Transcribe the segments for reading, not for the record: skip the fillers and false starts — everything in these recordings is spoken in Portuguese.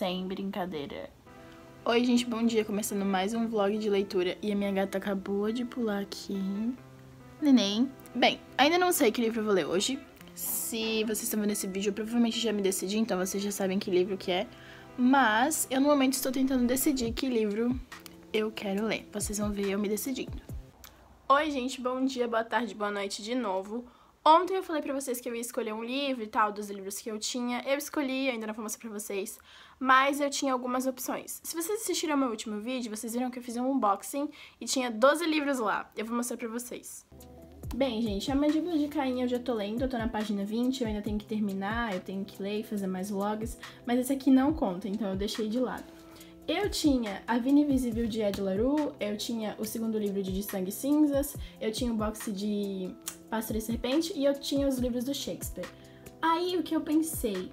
sem brincadeira. Oi, gente, bom dia. Começando mais um vlog de leitura. E a minha gata acabou de pular aqui. Neném. Bem, ainda não sei que livro eu vou ler hoje. Se vocês estão vendo esse vídeo, eu provavelmente já me decidi, então vocês já sabem que livro que é. Mas eu no momento estou tentando decidir que livro eu quero ler. Vocês vão ver eu me decidindo. Oi, gente, bom dia, boa tarde, boa noite de novo. Ontem eu falei pra vocês que eu ia escolher um livro e tal, dos livros que eu tinha. Eu escolhi, ainda não vou mostrar pra vocês, mas eu tinha algumas opções. Se vocês assistiram ao meu último vídeo, vocês viram que eu fiz um unboxing e tinha 12 livros lá. Eu vou mostrar pra vocês. Bem, gente, a Mandíbula de Caim eu já tô lendo, eu tô na página 20, eu ainda tenho que terminar, eu tenho que ler e fazer mais vlogs, mas esse aqui não conta, então eu deixei de lado. Eu tinha A Vida Invisível de Ed La Rue, eu tinha o segundo livro de Sangue e Cinzas, eu tinha o box de Pássaro e Serpente e eu tinha os livros do Shakespeare. Aí o que eu pensei?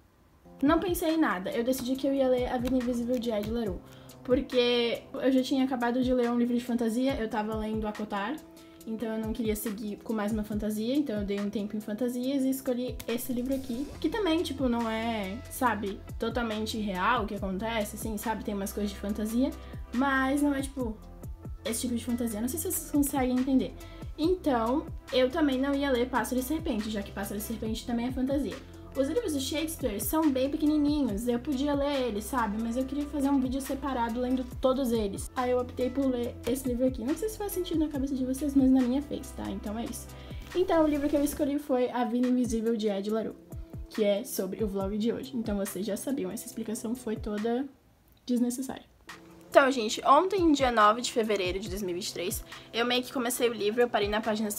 Não pensei em nada, eu decidi que eu ia ler A Vida Invisível de Ed La Rue, porque eu já tinha acabado de ler um livro de fantasia, eu tava lendo Acotar, então eu não queria seguir com mais uma fantasia, então eu dei um tempo em fantasias e escolhi esse livro aqui, que também, tipo, não é, sabe, totalmente real o que acontece, assim, sabe, tem umas coisas de fantasia, mas não é, tipo, esse tipo de fantasia, não sei se vocês conseguem entender. Então, eu também não ia ler Pássaro e Serpente, já que Pássaro e Serpente também é fantasia. Os livros do Shakespeare são bem pequenininhos, eu podia ler eles, sabe? Mas eu queria fazer um vídeo separado lendo todos eles. Aí eu optei por ler esse livro aqui. Não sei se faz sentido na cabeça de vocês, mas na minha fez, tá? Então é isso. Então o livro que eu escolhi foi A Vida Invisível de Ed La Rue, que é sobre o vlog de hoje. Então vocês já sabiam, essa explicação foi toda desnecessária. Então, gente, ontem, dia 9 de fevereiro de 2023, eu meio que comecei o livro, eu parei na página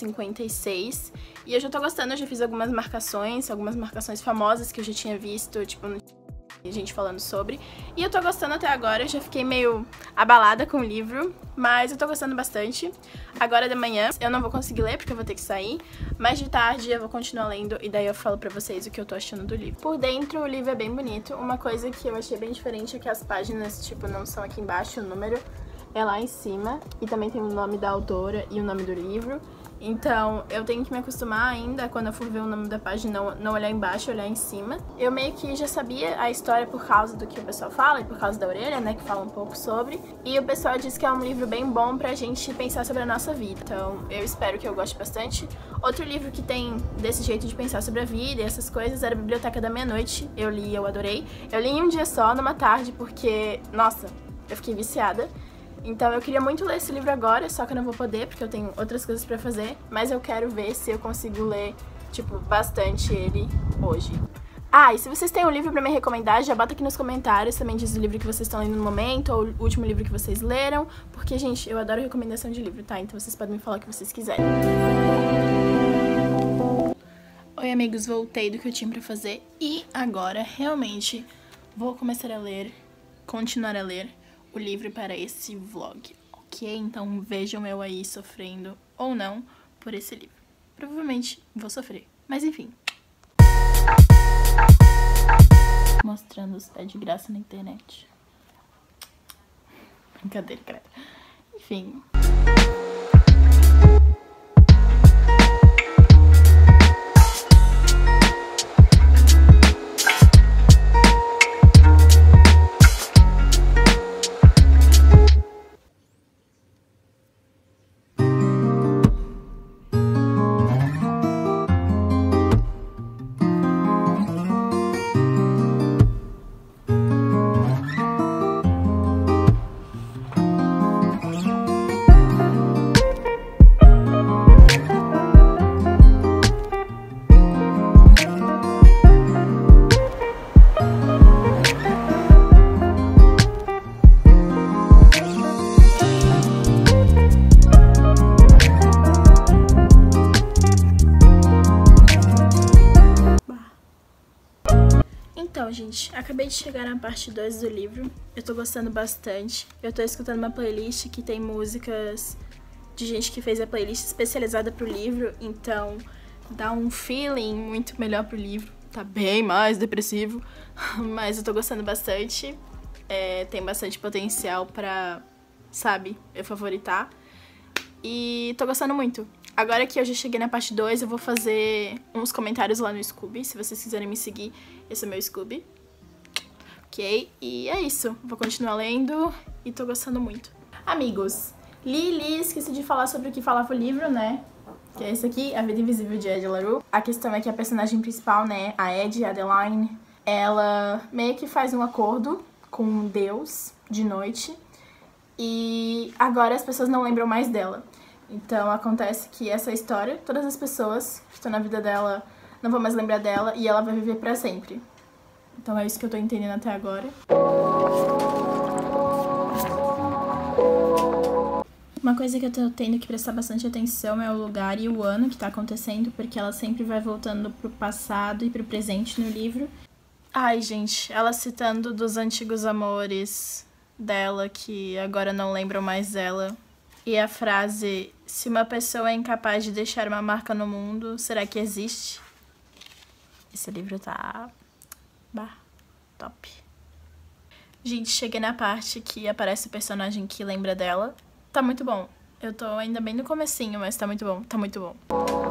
56, e eu já tô gostando, eu já fiz algumas marcações famosas que eu já tinha visto, tipo, gente falando sobre, e eu tô gostando até agora, eu já fiquei meio abalada com o livro, mas eu tô gostando bastante. Agora de manhã eu não vou conseguir ler porque eu vou ter que sair, mas de tarde eu vou continuar lendo e daí eu falo pra vocês o que eu tô achando do livro. Por dentro o livro é bem bonito, uma coisa que eu achei bem diferente é que as páginas, tipo, não são aqui embaixo, o número é lá em cima, e também tem o nome da autora e o nome do livro. Então, eu tenho que me acostumar ainda, quando eu for ver o nome da página, não olhar embaixo, olhar em cima. Eu meio que já sabia a história por causa do que o pessoal fala e por causa da orelha, né, que fala um pouco sobre. E o pessoal diz que é um livro bem bom pra gente pensar sobre a nossa vida. Então, eu espero que eu goste bastante. Outro livro que tem desse jeito de pensar sobre a vida e essas coisas era a Biblioteca da Meia-Noite. Eu li e eu adorei. Eu li em um dia só, numa tarde, porque, nossa, eu fiquei viciada. Então eu queria muito ler esse livro agora, só que eu não vou poder, porque eu tenho outras coisas pra fazer, mas eu quero ver se eu consigo ler, tipo, bastante ele hoje. Ah, e se vocês têm um livro pra me recomendar, já bota aqui nos comentários, também diz o livro que vocês estão lendo no momento, ou o último livro que vocês leram, porque, gente, eu adoro recomendação de livro, tá? Então vocês podem me falar o que vocês quiserem. Oi, amigos, voltei do que eu tinha pra fazer, e agora, realmente, vou começar a ler, continuar a ler o livro para esse vlog, ok? Então vejam eu aí sofrendo ou não por esse livro. Provavelmente vou sofrer, mas enfim. Mostrando os pés de graça na internet. Brincadeira, cara. Enfim. Então, gente, acabei de chegar na parte 2 do livro, eu tô gostando bastante. Eu tô escutando uma playlist que tem músicas de gente que fez a playlist especializada pro livro, então dá um feeling muito melhor pro livro. Tá bem mais depressivo, mas eu tô gostando bastante. Tem bastante potencial pra, sabe, eu favoritar. E tô gostando muito. Agora que eu já cheguei na parte 2, eu vou fazer uns comentários lá no Scooby. Se vocês quiserem me seguir, esse é o meu Scooby. Ok? ok? E é isso, vou continuar lendo e tô gostando muito. Amigos, esqueci de falar sobre o que falava o livro, né? Que é esse aqui, A Vida Invisível de Ed LaRue. A questão é que a personagem principal, né, a Ed, a Adeline, ela meio que faz um acordo com Deus de noite e agora as pessoas não lembram mais dela. Então acontece que essa história, todas as pessoas que estão na vida dela não vão mais lembrar dela e ela vai viver pra sempre. Então é isso que eu tô entendendo até agora. Uma coisa que eu tô tendo que prestar bastante atenção é o lugar e o ano que tá acontecendo, porque ela sempre vai voltando pro passado e pro presente no livro. Ai, gente, ela citando dos antigos amores dela, que agora não lembram mais dela. E a frase, se uma pessoa é incapaz de deixar uma marca no mundo, será que existe? Esse livro tá... top. Gente, cheguei na parte que aparece o personagem que lembra dela. Tá muito bom. Eu tô ainda bem no comecinho, mas tá muito bom, tá muito bom.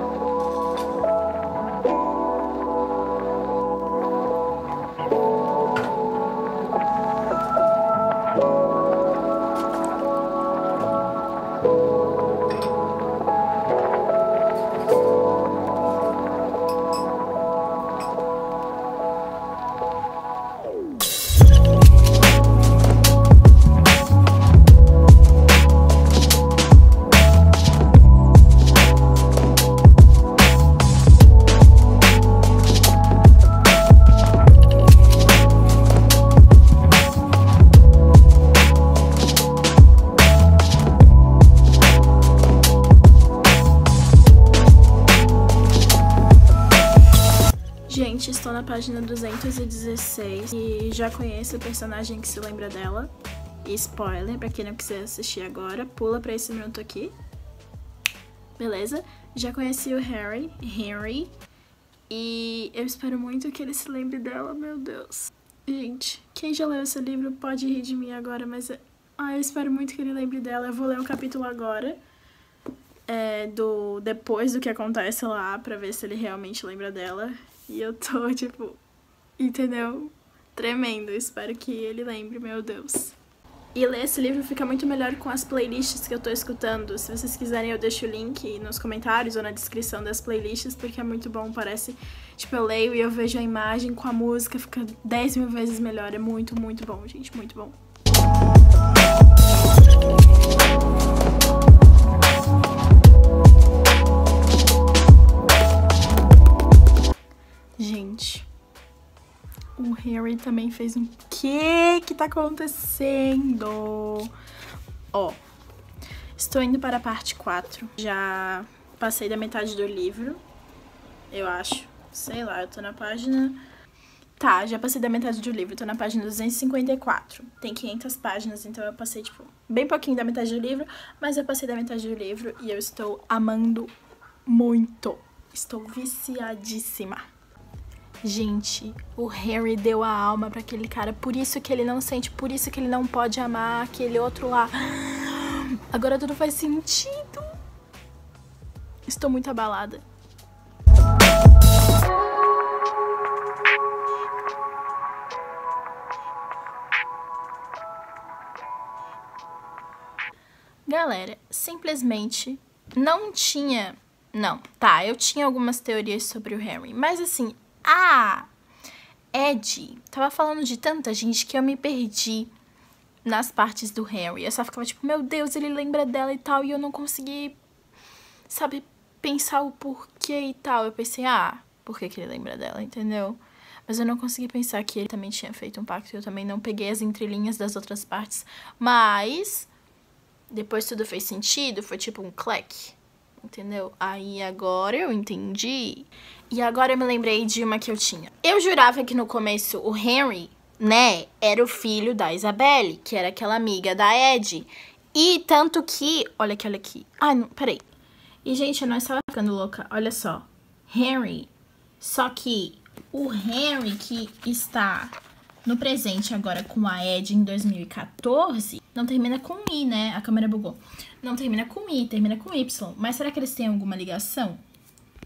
Gente, estou na página 216 e já conheço o personagem que se lembra dela. E spoiler, pra quem não quiser assistir agora, pula pra esse minuto aqui. Beleza? Já conheci o Henry, e eu espero muito que ele se lembre dela, meu Deus. Gente, quem já leu esse livro pode rir de mim agora, mas eu espero muito que ele lembre dela. Eu vou ler um capítulo agora, depois do que acontece lá, pra ver se ele realmente lembra dela. E eu tô, tipo, entendeu? Tremendo. Espero que ele lembre, meu Deus. E ler esse livro fica muito melhor com as playlists que eu tô escutando. Se vocês quiserem, eu deixo o link nos comentários ou na descrição das playlists, porque é muito bom, parece... Tipo, eu leio e eu vejo a imagem com a música, fica 10 mil vezes melhor. É muito, muito bom, gente, muito bom. Gente, o Harry também fez um... Que tá acontecendo? Ó, estou indo para a parte 4. Já passei da metade do livro, eu acho. Sei lá, eu tô na página... Tá, já passei da metade do livro, tô na página 254. Tem 500 páginas, então eu passei, tipo, bem pouquinho da metade do livro, mas eu passei da metade do livro e eu estou amando muito. Estou viciadíssima. Gente, o Harry deu a alma pra aquele cara, por isso que ele não sente, por isso que ele não pode amar aquele outro lá. Agora tudo faz sentido. Estou muito abalada. Galera, simplesmente não tinha... Não, tá, eu tinha algumas teorias sobre o Harry, mas assim... Ed tava falando de tanta gente que eu me perdi nas partes do Harry. Eu só ficava tipo, meu Deus, ele lembra dela e tal, e eu não consegui, sabe, pensar o porquê e tal. Eu pensei, por que ele lembra dela, entendeu? Mas eu não consegui pensar que ele também tinha feito um pacto. Eu também não peguei as entrelinhas das outras partes. Mas depois tudo fez sentido, foi tipo um clack. Entendeu? Aí agora eu entendi. E agora eu me lembrei de uma que eu tinha. Eu jurava que no começo o Henry, né, era o filho da Isabelle, que era aquela amiga da Ed. E tanto que... Olha aqui. Ai, não, peraí. E, gente, eu não estava ficando louca. Olha só. Henry. Só que o Henry que está no presente agora com a Ed em 2014... Não termina com I, né? A câmera bugou. Não termina com I, termina com Y. Mas será que eles têm alguma ligação?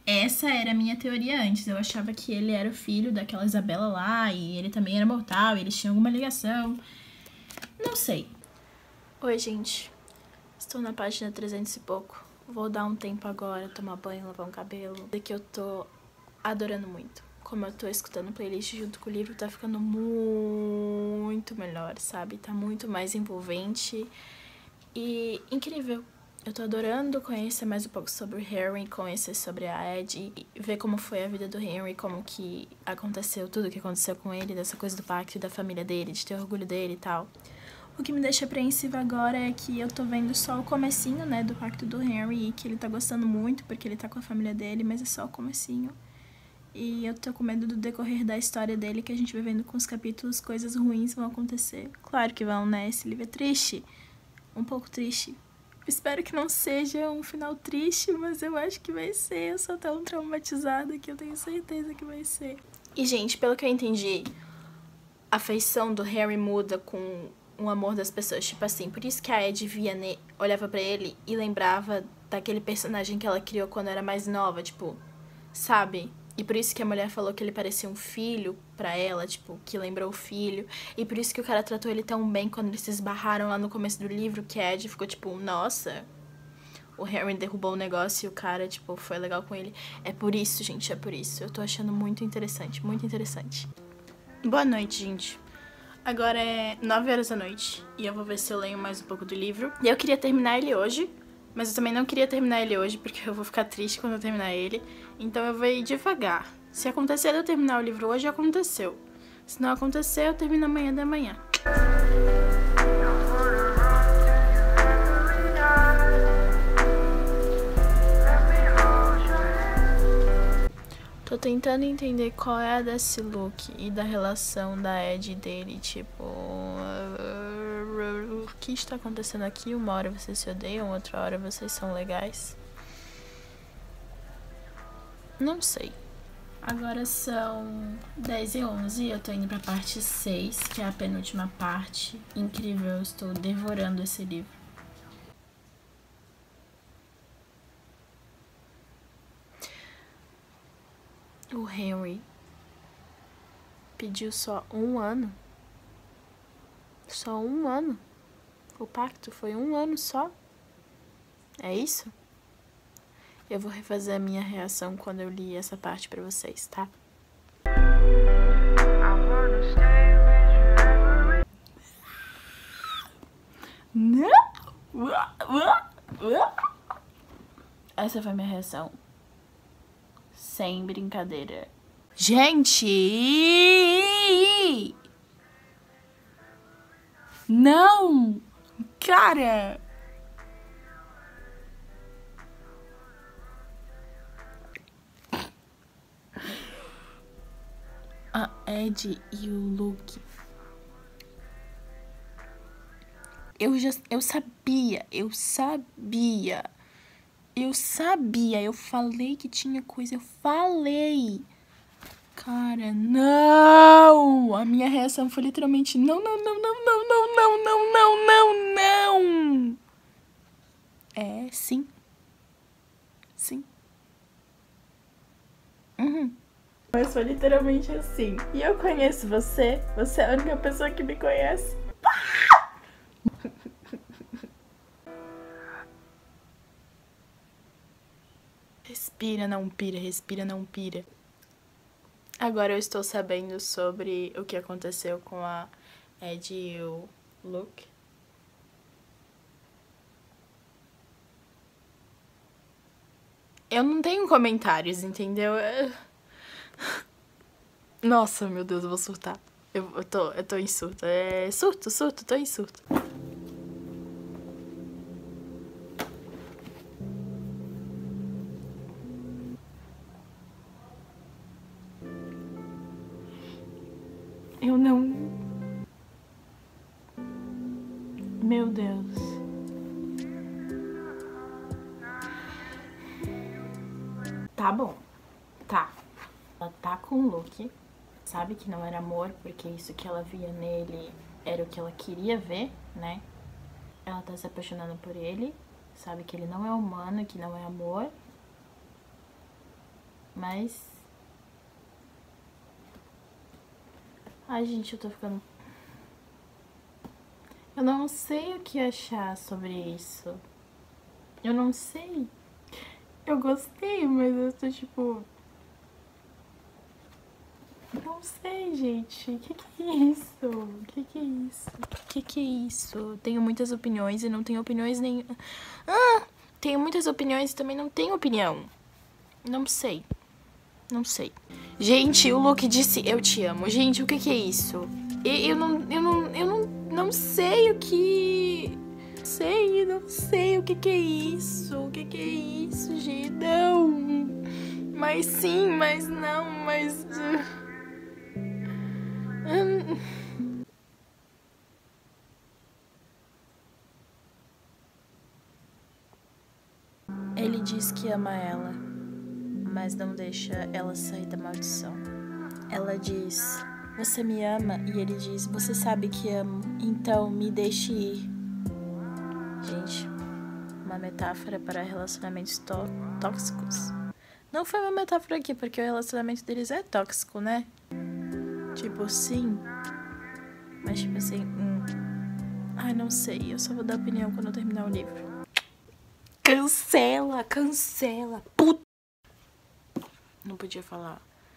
Essa era a minha teoria antes. Eu achava que ele era o filho daquela Isabela lá e ele também era mortal e eles tinham alguma ligação. Não sei. Oi, gente. Estou na página 300 e pouco. Vou dar um tempo agora, tomar banho, lavar um cabelo. É que eu tô adorando muito. Como eu tô escutando playlist junto com o livro, tá ficando muito melhor, sabe? Tá muito mais envolvente e incrível. Eu tô adorando conhecer mais um pouco sobre o Harry, conhecer sobre a Ed, ver como foi a vida do Henry, como que aconteceu, tudo que aconteceu com ele, dessa coisa do pacto e da família dele, de ter orgulho dele e tal. O que me deixa apreensiva agora é que eu tô vendo só o comecinho, né, do pacto do Henry, e que ele tá gostando muito porque ele tá com a família dele, mas é só o comecinho. E eu tô com medo do decorrer da história dele, que a gente vai vendo com os capítulos, coisas ruins vão acontecer. Claro que vão, né, esse livro é triste, um pouco triste. Espero que não seja um final triste, mas eu acho que vai ser. Eu sou tão traumatizada que eu tenho certeza que vai ser. E, gente, pelo que eu entendi, a feição do Harry muda com o amor das pessoas. Tipo assim, por isso que a Ed olhava pra ele e lembrava daquele personagem que ela criou quando era mais nova, tipo, sabe? E por isso que a mulher falou que ele parecia um filho pra ela, tipo, que lembrou o filho. E por isso que o cara tratou ele tão bem quando eles se esbarraram lá no começo do livro, que a Ed ficou tipo, nossa, o Harry derrubou o negócio e o cara, tipo, foi legal com ele. É por isso, gente, é por isso. Eu tô achando muito interessante, muito interessante. Boa noite, gente. Agora é 9 horas da noite e eu vou ver se eu leio mais um pouco do livro. E eu queria terminar ele hoje, mas eu também não queria terminar ele hoje, porque eu vou ficar triste quando eu terminar ele. Então eu vou ir devagar. Se acontecer de eu terminar o livro hoje, aconteceu. Se não acontecer, eu termino amanhã da manhã. Tô tentando entender qual é a desse look e da relação da Ed e dele, tipo... O que está acontecendo aqui? Uma hora vocês se odeiam, outra hora vocês são legais. Não sei. Agora são 10h11 e eu tô indo pra parte 6, que é a penúltima parte. Incrível, eu estou devorando esse livro. O Henry pediu só 1 ano. Só 1 ano. O pacto foi 1 ano só. É isso? Eu vou refazer a minha reação quando eu li essa parte pra vocês, tá? Não! Essa foi minha reação. Sem brincadeira. Gente! Não! Cara! A Ed e o Luke. Eu sabia. Eu falei que tinha coisa, eu falei. Cara, não! A minha reação foi literalmente não. É, sim. Sim. Mas foi literalmente assim. E eu conheço você. Você é a única pessoa que me conhece. Respira, não pira. Respira, não pira. Agora eu estou sabendo sobre o que aconteceu com a Ed e o Luke. Eu não tenho comentários, entendeu? Nossa, meu Deus, eu vou surtar. Eu tô em surto. É surto, tô em surto. Eu não... Meu Deus. Tá bom. Tá. Ela tá com o Luke. Sabe que não era amor, porque isso que ela via nele era o que ela queria ver, né? Ela tá se apaixonando por ele. Sabe que ele não é humano, que não é amor. Mas... Ai, gente, eu tô ficando... Eu não sei o que achar sobre isso. Eu não sei. Eu gostei, mas eu tô tipo... Não sei, gente. O que é isso? O que é isso? O que é isso? Tenho muitas opiniões e não tenho opiniões nem... Tenho muitas opiniões e também não tenho opinião. Não sei. Não sei. Gente, o Luke disse eu te amo. Gente, o que é isso? Eu não sei o que... Não sei o que é isso. O que é isso, gente? Não. Mas sim, mas não, mas... Ele diz que ama ela, mas não deixa ela sair da maldição. Ela diz, você me ama? E ele diz, você sabe que amo, então me deixe ir. Gente, uma metáfora para relacionamentos tóxicos. Não foi uma metáfora aqui, porque o relacionamento deles é tóxico, né? Tipo, sim. Mas tipo assim, Ai, não sei, eu só vou dar opinião quando eu terminar o livro. Cancela, cancela, puta. Não podia falar.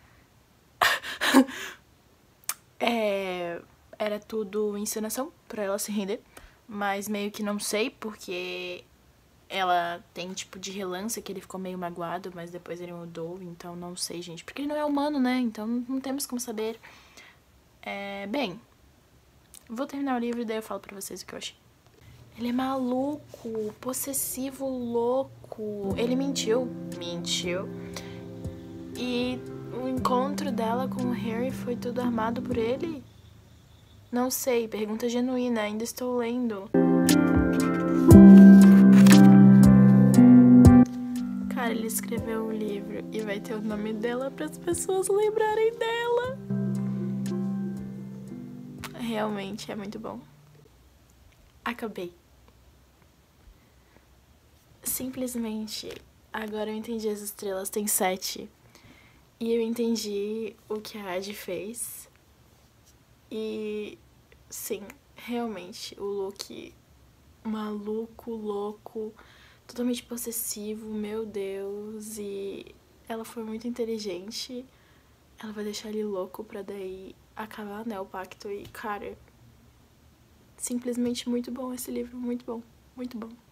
Era tudo encenação pra ela se render. Mas meio que não sei, porque ela tem tipo de relance que ele ficou meio magoado, mas depois ele mudou. Então não sei, gente. Porque ele não é humano, né? Então não temos como saber. Bem, vou terminar o livro e daí eu falo pra vocês o que eu achei. Ele é maluco, possessivo, louco. Ele mentiu. E o encontro dela com o Harry foi tudo armado por ele? Não sei, pergunta genuína, ainda estou lendo. Cara, ele escreveu um livro e vai ter o nome dela para as pessoas lembrarem dela. Realmente é muito bom. Acabei. Simplesmente, agora eu entendi as estrelas, tem 7. E eu entendi o que a Adi fez. E, sim, realmente, o Luke maluco, louco, totalmente possessivo, meu Deus. E ela foi muito inteligente. Ela vai deixar ele louco pra daí acabar, né, o pacto. E, cara, simplesmente muito bom esse livro, muito bom, muito bom.